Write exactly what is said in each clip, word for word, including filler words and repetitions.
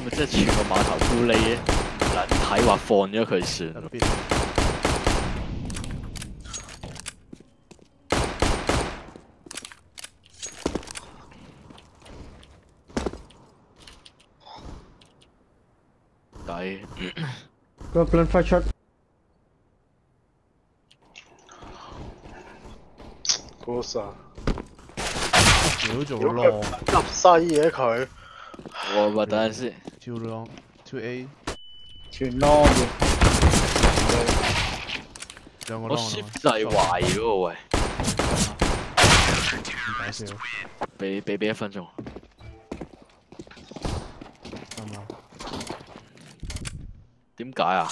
咪即係全個碼頭都匿嘅，嗱睇話放咗佢算咯。抵。 個 plan fight shot。 嗰啥？ 屌做浪， 入西嘅佢。 我咪等陣先。 超浪 ，two A， 全 long 嘅。 兩個我 long。 shift 掣壞咗喎喂。 唔搞笑。 俾俾俾一分鐘。 啱啱。 點解啊？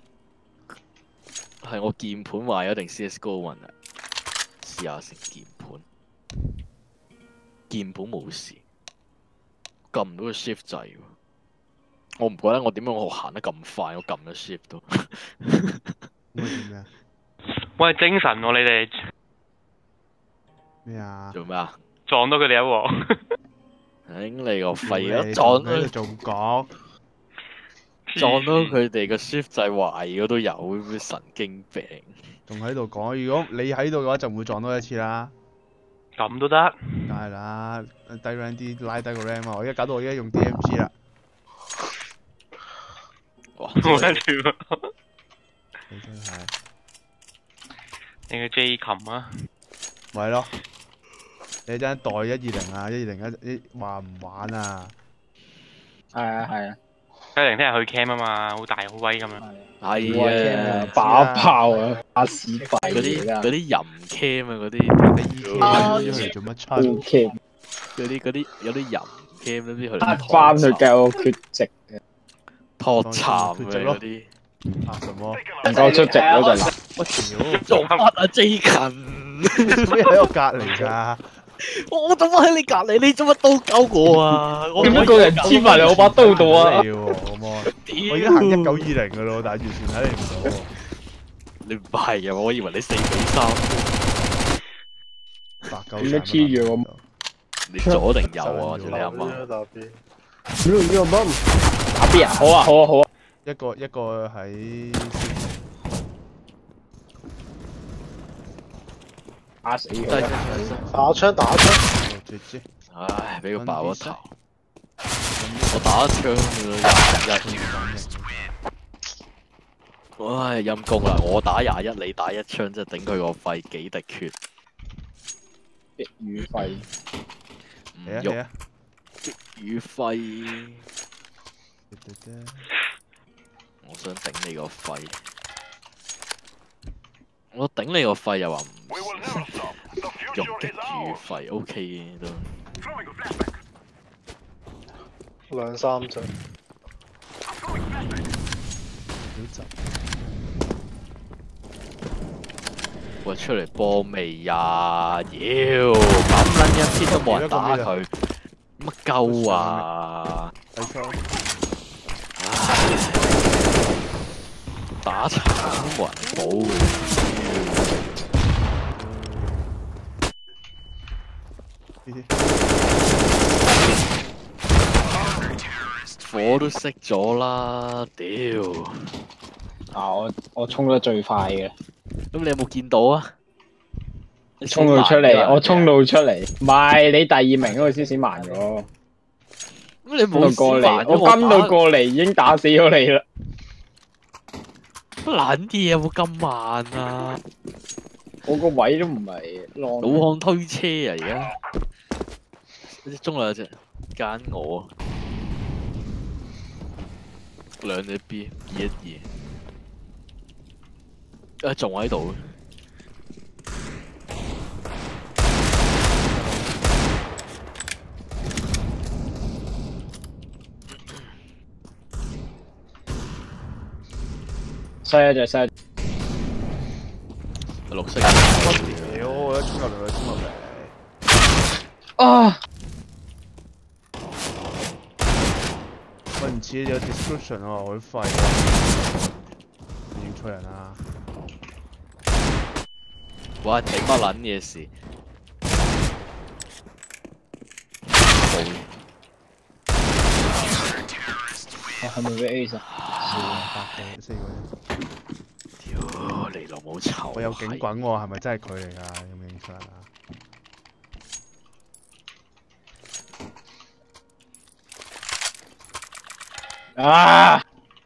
係我鍵盤壞咗定 C S G O 問啊？試下先鍵盤。鍵盤冇事，撳唔到個 shift 掣喎。我唔覺得我點解我行得咁快，我撳咗 shift 都。 咩咩啊？ 喂，精神喎你哋。 咩啊？ 做咩啊？ 撞到佢哋一鑊。 頂你個肺啊！撞到仲講。 撞到佢哋個 shift 掣壞咗都有，神經病。 仲喺度講，如果你喺度嘅話，就唔會撞多一次啦。 咁都得？ 梗係啦，低 rank 啲拉低個 rank 嘛。我而家搞到我而家用 D M G 啦。 哇！ 冇得料。 你真係。 你個 J 琴啊？ 咪咯。你陣代一二零啊，一二零一一話唔玩啊？ 係啊係啊。 一零聽日去 cam 啊嘛，好大好威咁樣。 係啊， 把炮啊，打屎肺嗰啲嗰啲淫 cam 啊，嗰啲啲 E K 出嚟做乜春 ？cam 嗰啲嗰啲有啲淫 cam 嗰啲佢哋翻去夠缺席嘅， 拖慘嘅嗰啲。 啊什麼？ 唔夠出席嗰陣。 我屌！ 做乜啊 J 勤？ 做咩喺我隔離㗎？ 我做乜喺你隔離？你做乜刀鳩我啊？ 點解個人黐埋嚟我把刀度啊？ 我而家行一九二零㗎咯，但係完全睇你唔到。 你唔係啊？我以為你四比三。 白鳩點解黐住我？ 你左定右啊？你阿媽？ 打 B。 呢個bomb 打 B 啊？好啊好啊好啊！ 一個一個喺。 打死佢！ 打槍打槍！ 唉，俾佢爆咗頭。我打槍㗎廿一。唉，陰公啦！我打廿一，你打一槍，真係頂佢個肺幾滴血。 激與肺。 唔喐。激與肺。我想頂你個肺。我頂你個肺又話唔用激與肺 ，OK 嘅都。 兩三隻。 喂，出嚟幫未呀？妖咁撚一啲都冇人打佢，乜鳩啊？唉，打殘都冇人保嘅。火都熄咗啦，屌！ 啊，我我衝得最快嘅。 咁你有冇見到啊？ 你衝到出嚟，我衝到出嚟，唔係你第二名嗰個先閃慢咗。 咁你冇過嚟，我跟到過嚟已經打死咗你啦。 乜撚嘢有冇咁慢啊？ 我個位都唔係老漢推車啊！而家一隻中兩隻奸我，兩隻 B 二一二，啊仲喺度。 細一隻細。 綠色。 屌！我一衝入嚟，衝入嚟。 啊！ 喂，唔似有 description 喎，好廢。認錯人啊！ 哇！你乜撚嘢事？冇。 係咪俾 A 十？ 四個四個啫。 屌你老母臭！ 我有警棍喎，係咪真係佢嚟㗎？有冇影出啊？ 啊！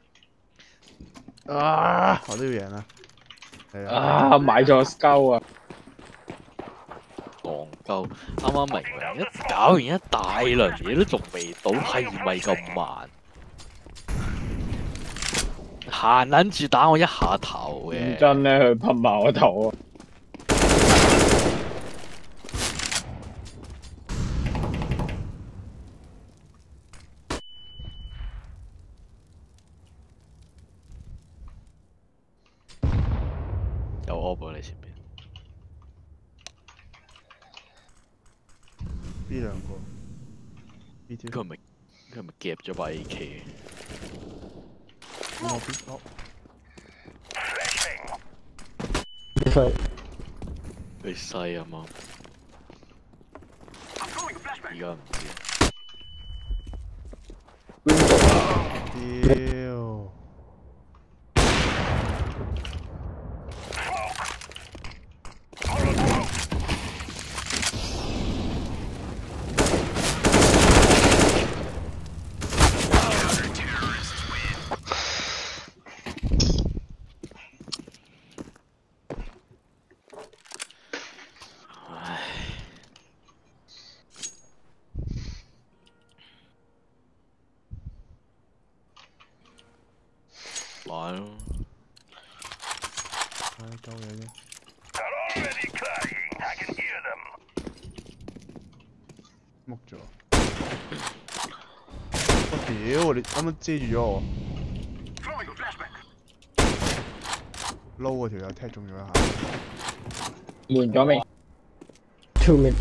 啊！我都要贏啦！係啊！ 啊！買咗 Scout 啊！ 戇鳩，啱啱明明一搞完一大輪嘢都仲未到，係咪咁慢？閒撚住打我一下頭嘅。 真咧，佢噴埋我頭啊！ 有 O 喎你前邊。 呢兩個 ，B two 佢係咪佢係咪夾咗把 A K？ 我 B 哦， 佢細啊嘛，而家唔知。 屌！ 玩咯， 唉，鳩嘢啫。木咗。我屌！你啱啱遮住咗我。撈嗰條友踢中咗一下。 換咗未 ？Two mid。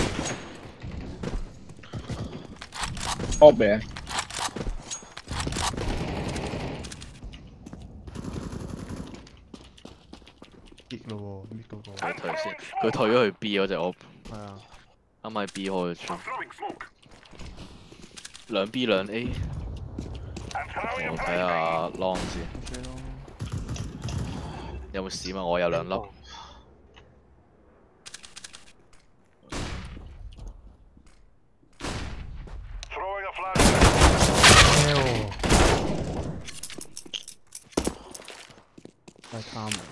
Op 嘅。 跌咯喎，搣嗰個。 佢退先，佢退咗去 B 嗰隻我。 係啊。 啱喺 B 開咗出。兩 B 兩 A。我睇下 long 先。有冇閃啊？我有兩粒。 太貪啦！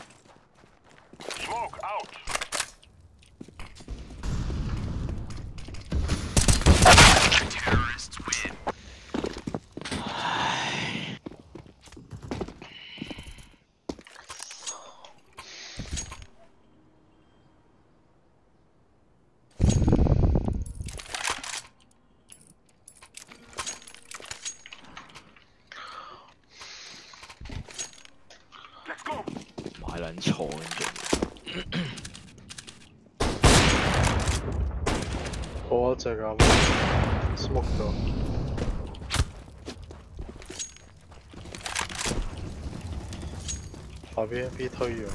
買撚錯跟住。 好一隻咁 smoke 咗。下邊 B 推咗。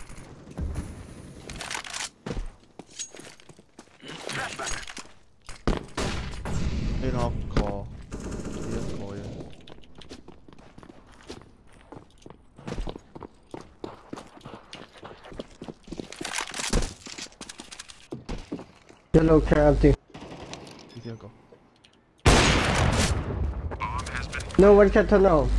呢兩個，呢一個啫。 Yellow car empty. 呢一個。 No one can turn on.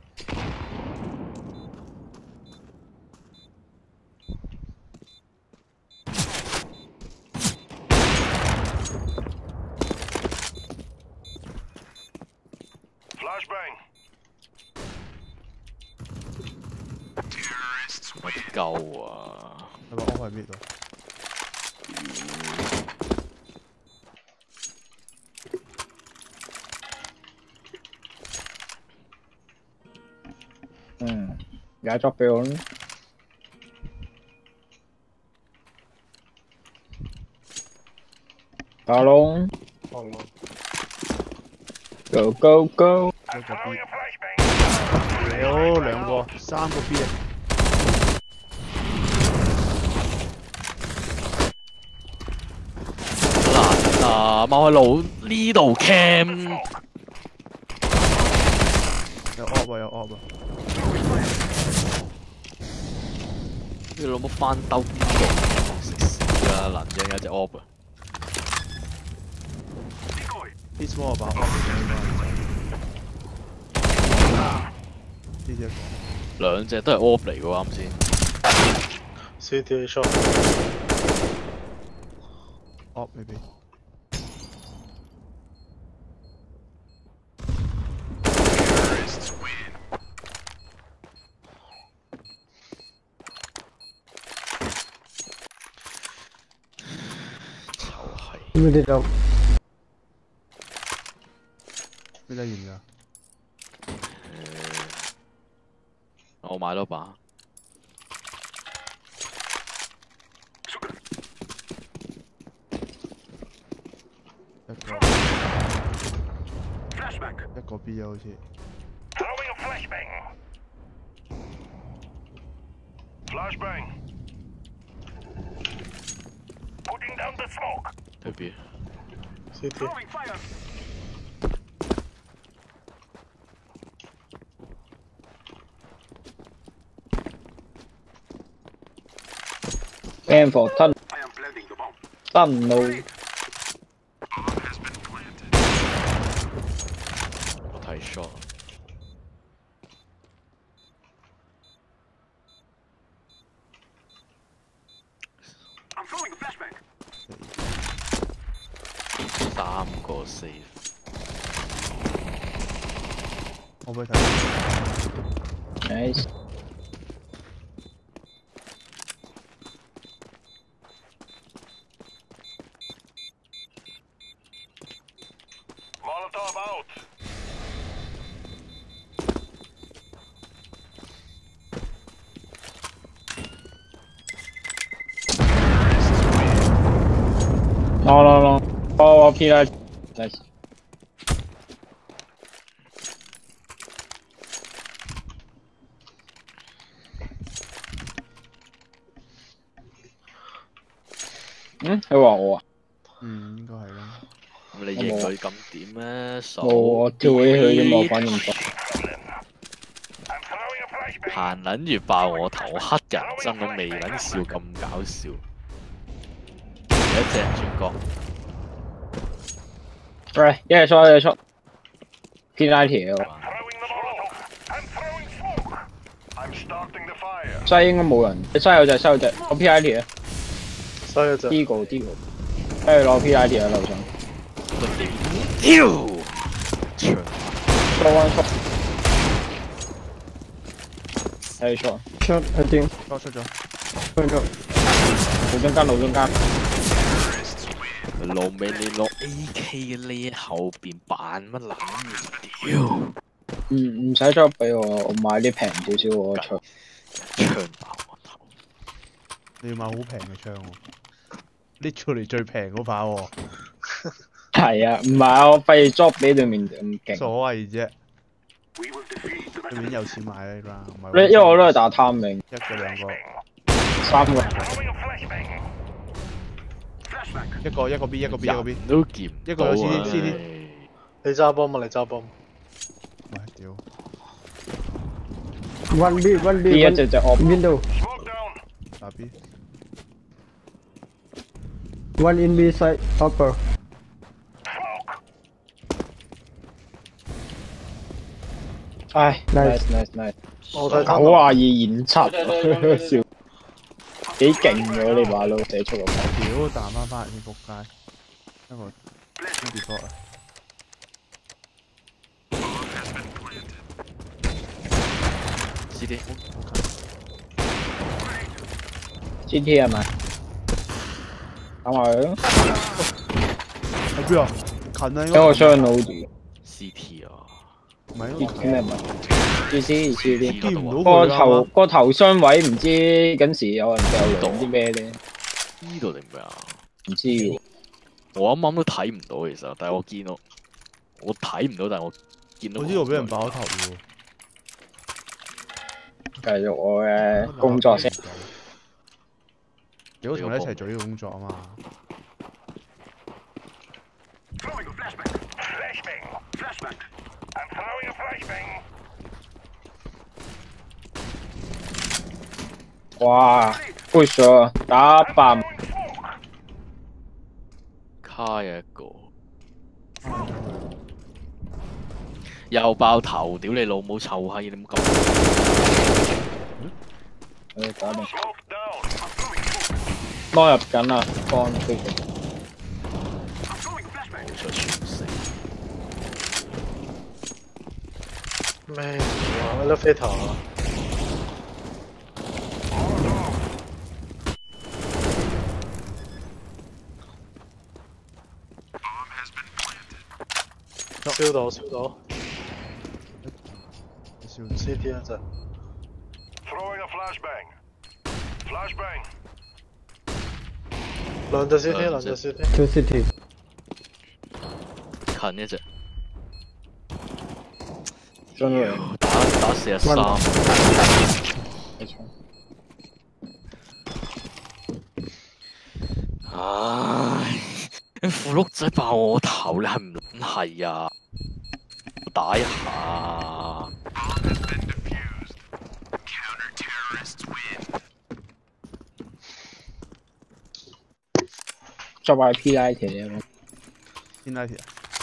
Flashbang。乜鳩啊？ 係咪我係邊度？ 嗯，解作俾我啦。打窿。 好啦。 Go go go！ 一個 B。屌，兩個，三個 B 啊！ 難啊！貓喺路呢度 cam。 有 op 啊有 op 啊！ 你老母翻兜邊個食屎啦！能影有隻 op 啊！ 啲 small 把 op 呢只兩隻都係 op 嚟嘅喎，啱先。 C T A shot。 op maybe。 Mid it up. 咩得完㗎？ 我買多把。 一個一個 B 啊，好似。 對邊 C T。 Aim for turn. Turn no. 我睇 shot。三個 save。 我俾睇。 Nice。No no no. Oh, O P 啦 ，nice。嗯，佢話我啊？ 嗯，應該係啦。 咁你認佢咁點咧？ 冇，我跳起佢啫嘛，我反應唔到。 行撚住爆我頭，我黑人憎我未撚笑咁搞笑。有一隻轉角。 喂，一係 shot 一係 shot。P ninety 喎。西應該冇人，西有隻西有隻，我 P ninety 啊。 西有隻。 D 個 D 個，跟住攞 P ninety 喺樓上。 屌！長。 shot one shot。係 shot。 Shot, I think. 出出咗。 Point up. 路中間，路中間。 路尾你攞 A K 嘅呢後邊扮乜撚嘢？屌！ 唔唔使 drop 俾我，我買啲平少少我出。 槍爆我頭！ 你要買好平嘅槍喎，拎出嚟最平嗰把喎。 係啊，唔係啊，我費 drop 俾對面咁勁。 所謂啫。對面有錢買呢啦，唔係。 因為我都係打貪命。 一個兩個。 三個。 一個一個 B 一個 B 一個 B。 都見一個有 C D C D。 你揸bomb啊！你揸bomb。 喂，屌。 One B, one B. B 一 one 隻隻 op。 window. 打 B。 One in B side, upper. 唉 Nice ，nice nice nice。 我睇九廿二演七，笑。幾勁喎呢把撈寫出個名。 屌，彈翻翻嚟先仆街。一個 before 啊。 C D。 G T 係咪？等我去咯。 喺邊啊？近啊應該。 俾我雙腦住。 C T 啊。 唔係啲咩唔係？意思意思啲。 見唔到個佢頭個頭雙位唔知緊時有人掉兩啲咩咧？ 呢度定咩啊？ 唔知喎。 我啱啱都睇唔到其實，但係我見到我睇唔到，但係我見到。 我知道俾人爆頭喎。 繼續我嘅工作先。 屌，同你一齊做呢個工作啊嘛。 哇，push 咗，打爆。 卡一個，又爆頭，屌你老母臭閪！你唔咁， 誒搞掂，攞入緊啦，幫飛機。 冇出全死。 咩啊 ？elevator 啊！燒到燒到燒 ，C T 一隻， Throwing a flashbang. Flashbang. 兩隻 C T， 兩隻 C T， Two city. 近一隻， 進嚟， 打打四十三， 沒錯。 唉，副碌仔爆我頭，你係唔撚係啊？打一下。 作為 P I 條嘢。 邊拉條？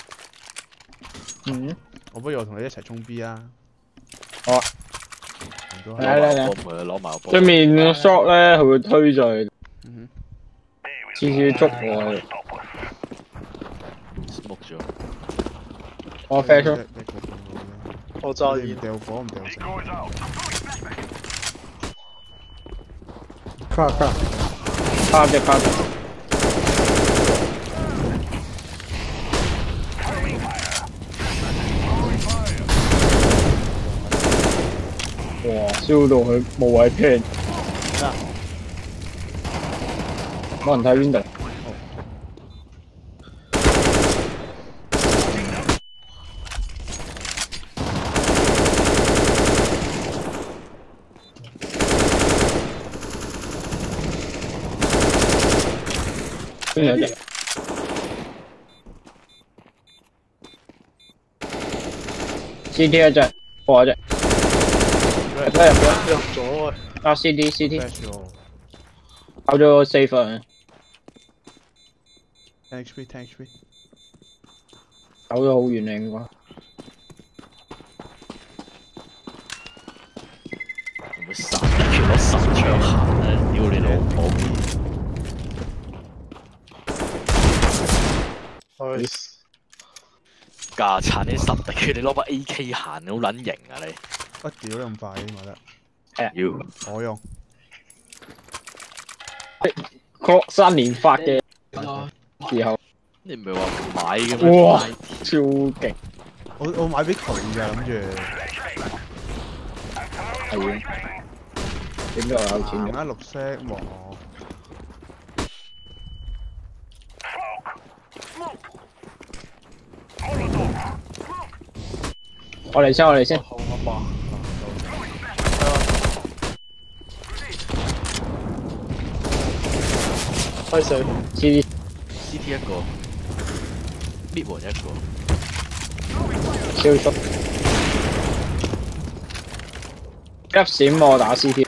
嗯。 我不如我同你一齊衝 B 啊！ 好啊。 攞埋個波佢，攞埋個波。 對面 shot 咧，佢會推咗去。 嗯次次捉我。 smoke 咗。 我 flash 咗。 我揸煙。 唔掉火唔掉成。 Car car. 卡隻卡隻。哇！燒到佢冇位 plan。冇人睇 window。邊有隻 ？C T 一隻，破一隻。入咗入咗入咗喂！ 啊 C D C D。 跑咗四分。 ten H P ten H P。 走咗好遠啦應該。 會唔會神一拳攞神槍行咧？屌你老母！ Nice。 架撐啲神力拳，你攞把 A K 行，你好撚型啊你！ 我屌你咁快嘅，我覺得。 係啊。 要。 我用。 確三連發嘅時候。 你唔係話唔買嘅咩？ 哇！超勁。 我我買俾佢㗎，諗住。 係嘅。點解我有錢嘅？ 啊綠色喎。 我嚟先，我嚟先。 好啊嘛。開死 C D C T 一個，搣門一個， 超速。一閃我打 C T。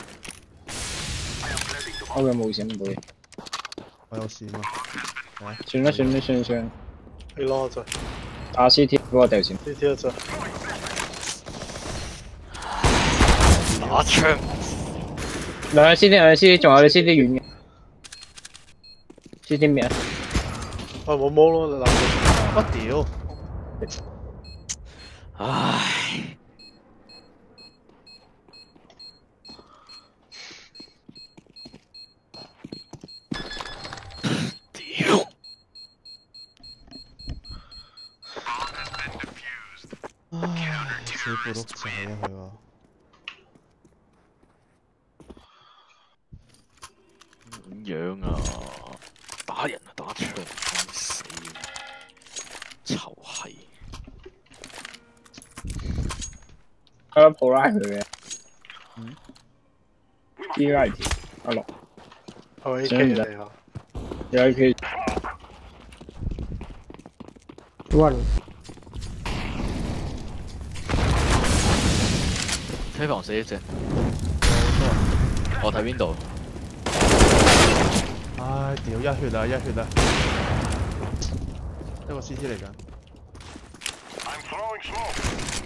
我嘅冇閃冇嘢。 我有閃啊！ 算啦算啦算啦算啦。 你攞隻。 打 C T 嗰個掉閃。 C T 一隻。 打槍。 兩個 C T 兩個 C T 仲有你 C T 遠嘅。C T 咩啊？ 我冇毛咯，你諗我屌！ 唉。屌！ 唉，死副碌仔啊佢話。 點樣啊？打人啊，打槍，啱死！臭閪！ 係咯，普拉佢嘅。嗯。P I T 阿六。 係 A K 嚟啊！ 有 A K。 One。 車房死一隻。 我睇邊度？ 唉，屌一血啊一血啊！一個 C T 嚟緊。 I'm throwing smoke.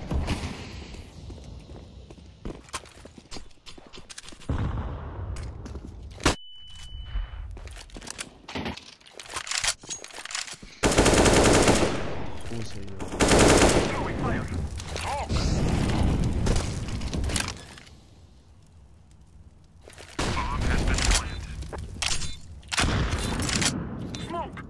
好死咗！ Throwing fire. Smoke. Bomb has been planted. Smoke.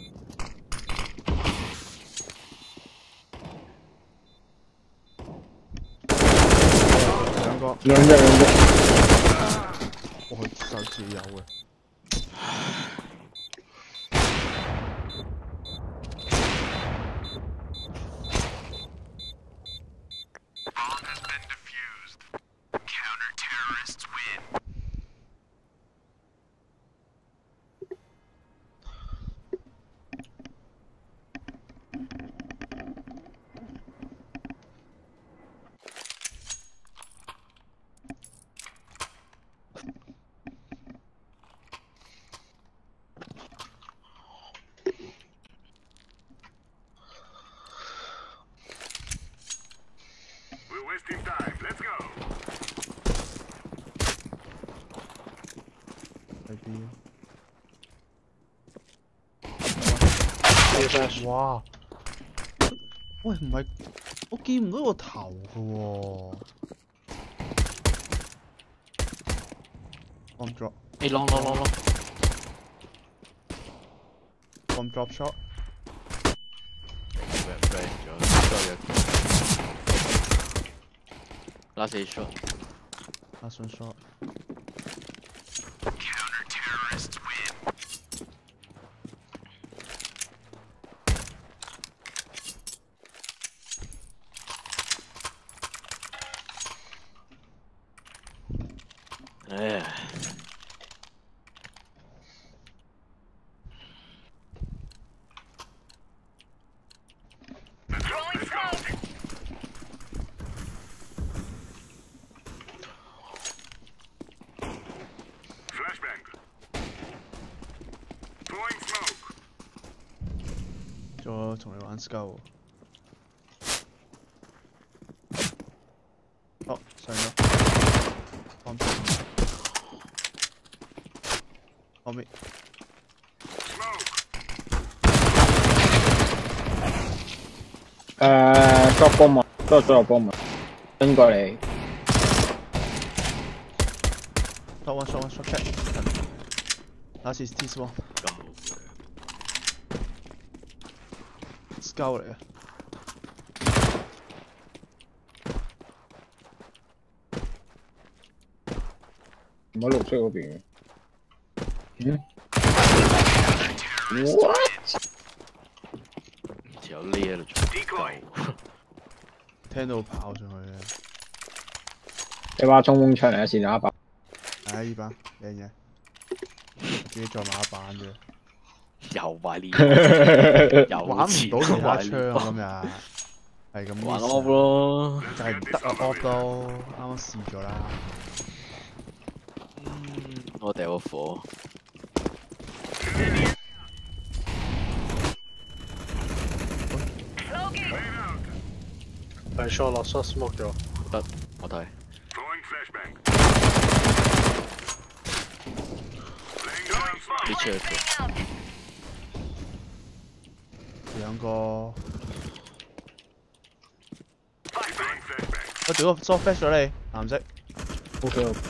兩個， 兩隻兩隻。 我手指有嘅。 Bomb has been defused. Counter-terrorists win. We're wasting time. Let's go. 喺邊？ flash 哇！喂，唔係，我見唔到個頭嘅喎。Bomb drop， 誒，long long long long， bomb drop shot。 break咗，sorry。Last eight shot。 Last one shot。 Counter-terrorists win. 唉。 Let's go. Flashbang. Throwing smoke. 再同你玩 S C O。哦，上咗。bomb drop。後面。 Smoke. 誒 drop bomb 啊，都係 drop bomb 啊，跟過嚟。 Shot one shot one shot check。Last is T spawn。S C O 嚟嘅。 唔喺綠色嗰邊嘅。嗯 ？What？ 條呢喺度做 Decoy。 聽到跑上去嘅。 你話衝鋒槍嚟啊，是哪一把？ 唉，呢把靚嘢。自己再買一版啫。 又買呢，又玩唔到其他槍啊！ 呢今日係咁玩 miss off 咯。 就係唔得啊 off 咯，啱啱試咗啦。 嗯，我掉個火。 係 shot 落 shot smoke 咗。 得，我睇。 Throwing flashbang. Laying down smoke. 呢出嘅。 兩個， Throwing flashbang. 我屌個 soft flash 咗你，藍色。 O K O K。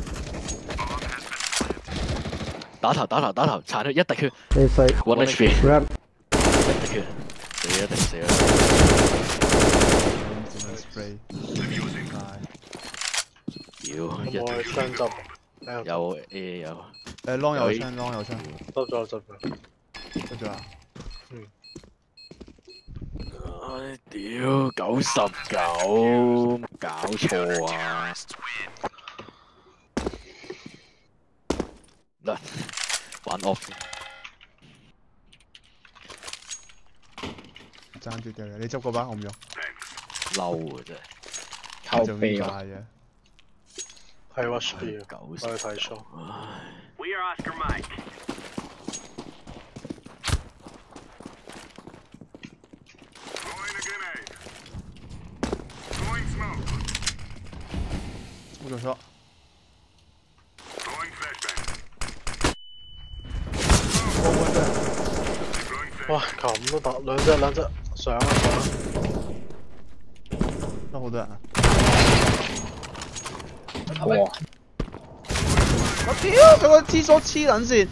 打頭打頭打頭，殘佢一滴血 A side. ，one H P， Grab. 一滴血，死一定死啦。 整緊 spray， 屌， 我一滴係槍執。 有 A 有。 誒 long 有槍，long 有槍， 執咗執咗。 得咗啦。 唉，屌，九十九，搞錯啊！嗱，玩 off 先。 爭住掉嘅，你執嗰把我唔用。 嬲啊真係。 靠就背啊！ 咁解嘅。 係 watch B 啊， 九我去睇 show。 We are Oscar Mike. Throwing a grenade. Throwing smoke. 冇做錯。 Throwing flashbang. 哇，咁都得，兩隻兩隻上啊上！ 都好多人啊！ 哇！ 我屌佢個 T 鎖黐撚線，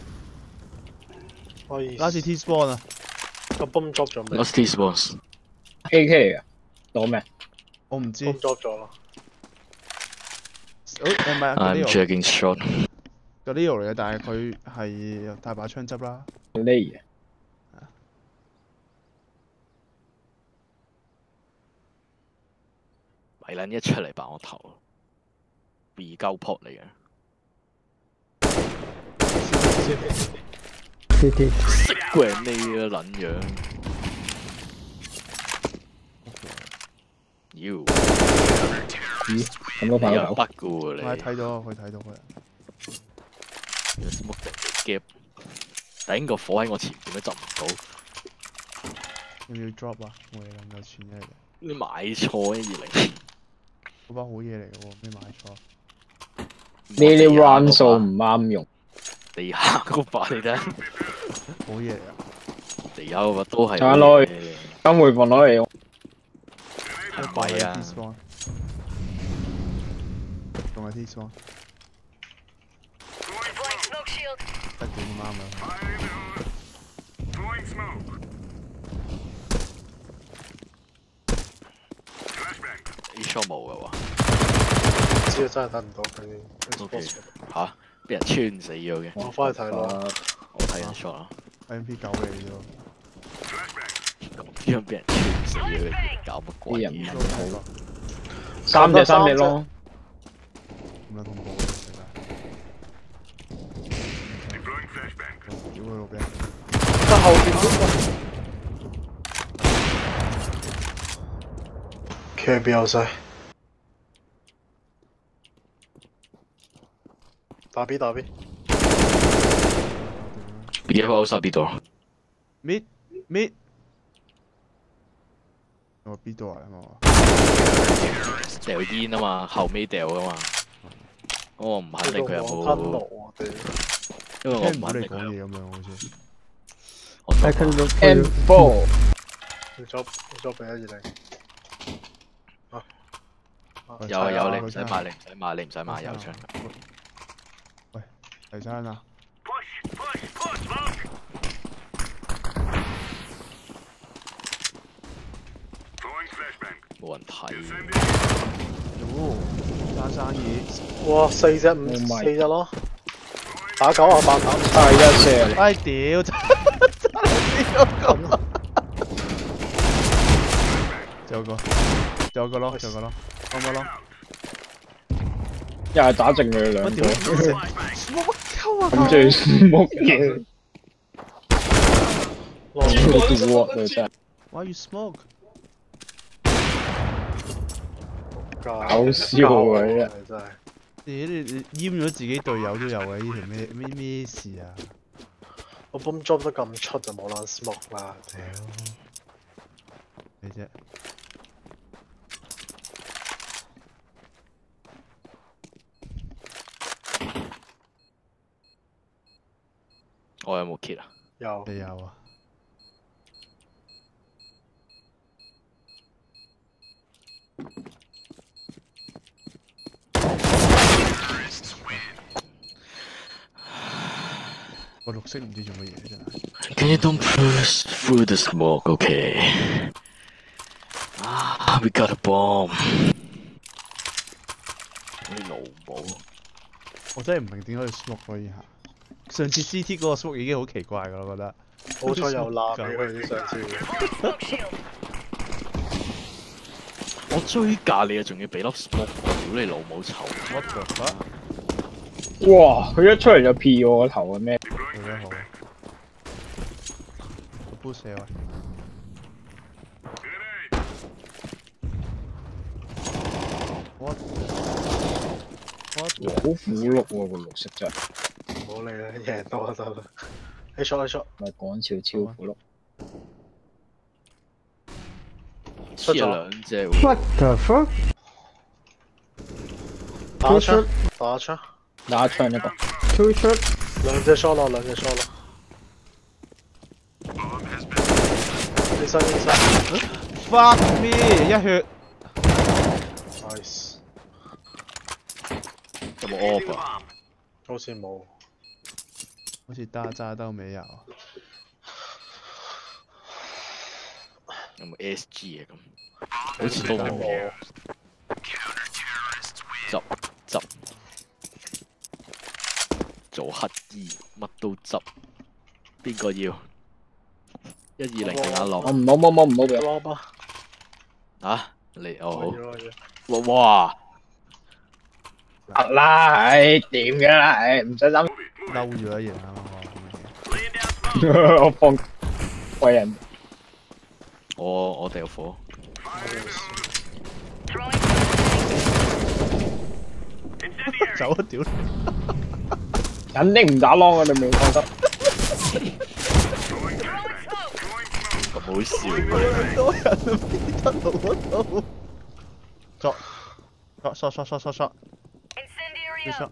可以。 拉次 T spawn 啊！ 個 bomb drop 咗未 Lost T spawns。 A K 嚟㗎，攞咩？ 我唔知。 ？bomb drop 咗啦。 誒誒唔係啊 I'm ，Galio checking shot。 Galio 嚟嘅，但係佢係大把槍執啦。 呢米撚一出嚟爆我頭 ，B 鳩 pot 嚟嘅。 C T。 識鬼你嘅撚樣。妖， 咦？咁都你有跑到？ 筆嘅喎你。 我係睇到，佢睇到佢。 有 smoke 定嘅 gap，頂個火喺我前邊都執唔到。 要唔要 drop 啊？我哋咁有錢嘅。 你買錯啊二零。 嗰把好嘢嚟嘅喎，咩買錯？ 呢啲 run 數唔啱用。 地下嗰把你睇， 好嘢嚟啊！ 地下嗰把都係。 撐落去，金回放攞嚟用。 貴啊！ T spawn， 仲係 T spawn， 得點啱啊！ Throwing smoke. Flashbang. A shot 冇嘅喎。 唔知啊，真係睇唔到佢。 O K，嚇，俾人穿死咗嘅。 我翻去睇咯。 我睇緊 shot 啦。 M P 九嚟啫喎。 咁樣俾人穿死咗嘅，搞乜鬼啲人嘢？ 唔好。三隻三隻咯。 咁樣恐怖嘅世界。 Deploying flashbang. 屌佢老餅！ 得後邊嗰個。企喺邊有勢？打 B 打 B。 B 一個 outside B 度。 Mid mid。我 B 度嚟啊嘛。 掉煙啊嘛，後尾掉噶嘛。我唔肯定佢有吞冇， 落我哋。 因為我唔聽唔到你肯定佢有。 講嘢咁樣好似。 我 I can look for M you. four。 要咗要咗俾一二零。啊。 有啊有，你唔使買，你唔使買，你唔使買有槍。 喂，第三啊！ Push, push, push, smoke. Throwing flashbang. 冇人睇。 Incendiary. 哦，單生意。 哇！四隻五 Oh my 四隻咯。打九啊八打。 係一射。 哎屌！真真係屌咁。仲有個，仲有個咯，仲有個咯，啱唔啱咯？ 又係打剩佢哋兩我個。 屌！乜鳩啊！ 咁最 smoke 嘅。 落呢個 do what 啊真係。 Why you smoke？ 搞笑啊真係。 真係。 你你你閹咗自己隊友都有嘅，呢條咩咩咩事啊？ 我 bomb drop 得咁出就冇撚 smoke 啦，屌！ 你啫。 我有冇 kit 啊？ 有。 你有啊？我綠色唔知做乜嘢真係。 Can you don't push through the smoke, okay? Ah, we got a bomb. 你老母！ 我真係唔明點解要 smoke 嗰一下。上次 C T 嗰個 smoke 已經好奇怪㗎，我覺得。 好彩有鬧俾佢啲上次。 我追價你啊，仲要俾粒 smoke，屌你老母臭！ What the fuck？ 哇！佢一出嚟就 P 我個頭啊咩？ 做得好。個 boost 喂。What？ 好苦碌喎個綠色真係， 唔好理啦，贏到就得啦。你 shot 你 shot， 唔係講笑，超苦碌。 黐咗兩隻喎。 What the fuck? 打 Two 槍 shot, 打槍， 打槍一個， two shot. 兩隻 shot 咯，兩隻 shot 咯。你身你身 Fuck me！一血。 ，nice， 有冇 off 啊？ 好似冇。 好似大家都未有。 有冇 S G 啊咁？好似都冇。執執做乞衣，乜都執。邊個要？一二零定阿我樂唔好唔好唔好唔好俾我。 攞吧， 啊？嚟哦要好。哇！ 得啦，唉，掂嘅啦，唉，唔使諗。 嬲咗一樣啊！我我放貴人。 我我掉火。 走啊屌！ 肯定唔打窿啊！你未放得。 咁好笑咁多人啊！邊得路嗰度？作作 shot shot shot shot shot。shot。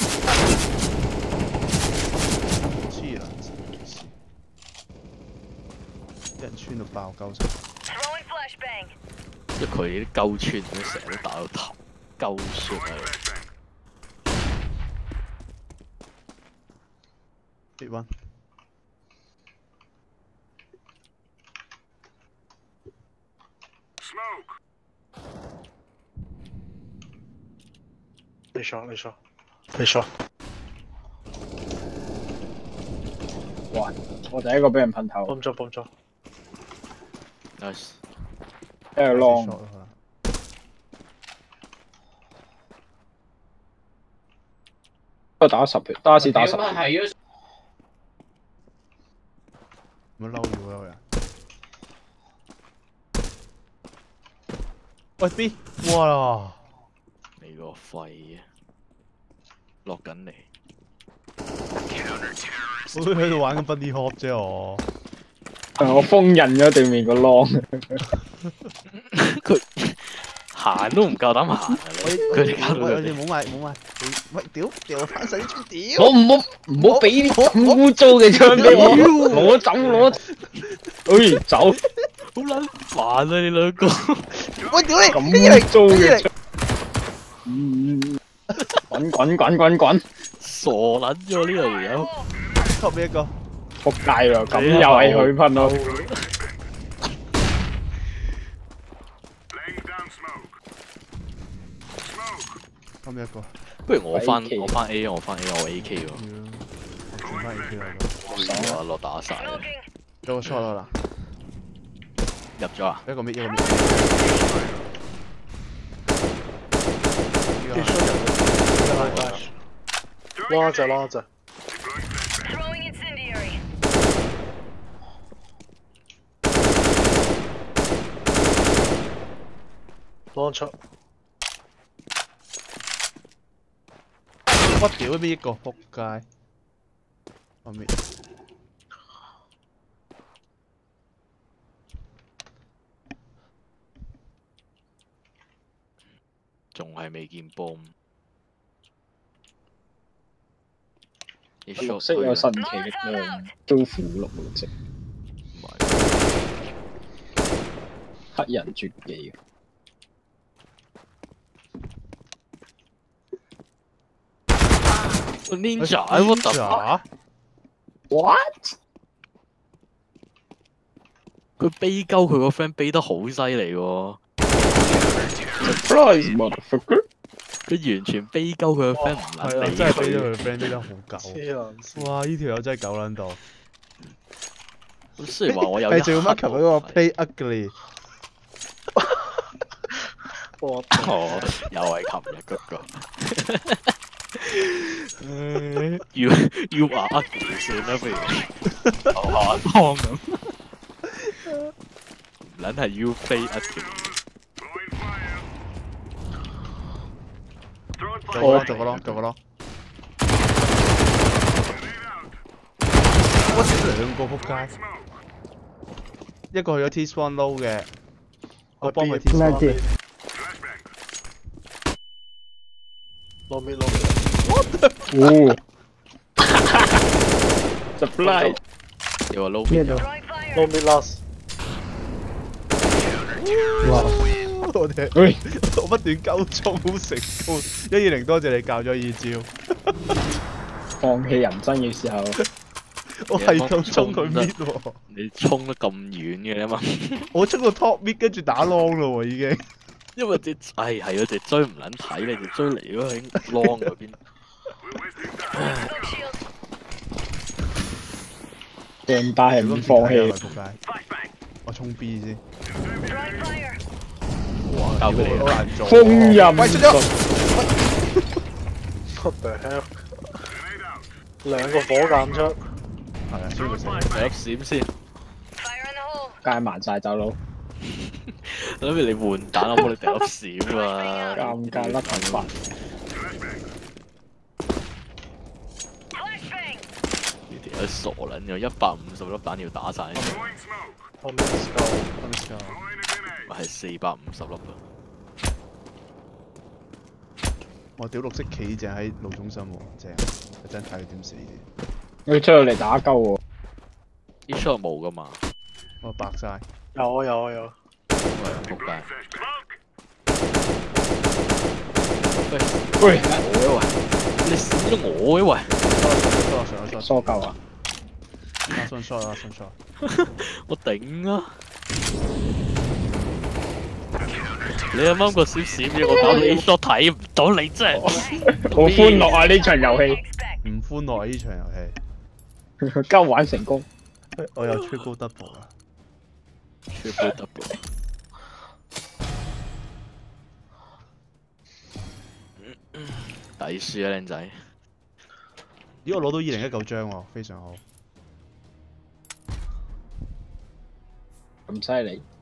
黐撚線，一人穿到爆鳩晒。 即係佢啲鳩串都成日都打到頭，鳩串啊！ Hit one。 你 shot 你 shot 你 shot， 哇！我第一個俾人噴頭， 幫咗幫咗， nice。 一係窿。不過打十血，打一次打十血。 乜嬲咗有人？喂 B， 哇！ 你個肺啊！落緊嚟。 我都喺度玩緊 Buddy Hop 啫我。 我封印咗對面個窿。 佢行都唔夠膽行啊！佢哋搞到喂， 佢哋你冇買冇買，喂屌掉翻晒啲槍屌！ 我唔好唔好俾啲咁污糟嘅槍俾我，攞走攞。哎，走！ 好撚煩啊！你兩個。 喂屌你！ 咁污糟嘅槍。嗯，滾滾滾滾滾！ 傻撚咗呢條友。 top 俾一個。 仆街喎，咁又係佢噴咯。 top 一個。 不如我翻我翻 A 我翻 A 我 A K 喎。 轉翻 A K 啦都。我落打晒啦。 有個 shot 啦。 入咗啊？ 一個 mid 一個 mid。 攞一隻攞一隻。攞出。 我屌邊一個仆街。我 mid。 仲係未見波。 綠色有神奇力量，招符綠綠色。黑人絕技。 Ninja，哎我特 What？ 佢背鳩佢個 friend 背得好犀利喎。 Surprise motherfucker！ 佢完全背鳩佢個 friend 唔撚係啊， 理真係俾咗佢。 佢 friend 俾得好狗。哇！呢條友真係狗撚到。 雖然話我有一係仲要 mark 嗰個 play ugly。 哦，又係琴日嗰個。要要話 ugly 算啦，不如投下幫咁。唔撚係 you play ugly。 做個咯，做個咯，做個咯。我屌兩個仆街，一個去咗 T spawn low 嘅，我幫佢 T spawn。 Ninety. Low mid, low mid. 哦 ，supply 你話撈 Middle. Low mid last. 哇！ 我哋喂， 我不斷鳩衝好成功，一二零多謝你教咗二招， 放棄人生嘅時候， 我係咁衝佢 mid 喎， 你衝得咁遠嘅嘛？ 我衝到 top mid 跟住打 long 咯喎已經。 因為隻唉係啊，隻追唔撚睇你，隻追嚟嗰個喺 long 嗰邊。 上大係唔放棄。 仆街，我衝 B 先。 哇！交俾你啦。 好難做。 封刃喂，出咗。 What the hell？ 兩個火箭出， 係啊，所以咪死。 第一閃先。 街盲晒走佬， 諗住你換彈，我幫你第一閃啊！ 尷尬甩頭髮。 呢條友傻撚咗，一百五十粒彈要打晒， Low mid let's go。 咪係四百五十粒啊！ 我屌綠色企正喺路中心喎，正，一陣睇佢點死先。 佢出到嚟打鳩喎， 呢出冇噶嘛？ 我白晒。 有啊有啊有啊。 喂，仆街！ 喂， 我喂，你閃咗我嘅喂！ 疏疏疏疏疏鳩啊！ 啊，順疏啊，順疏。 我頂啊！你啱啱個小閃嘢，我搞到 A shot 睇唔到你真係。 好歡樂啊！呢場遊戲， 唔歡樂啊！呢場遊戲， 鳩玩成功。 我有 triple double 啊！ triple double。抵輸啊，靚仔！ 咦，我攞到二零一九張喎，非常好。 咁犀利。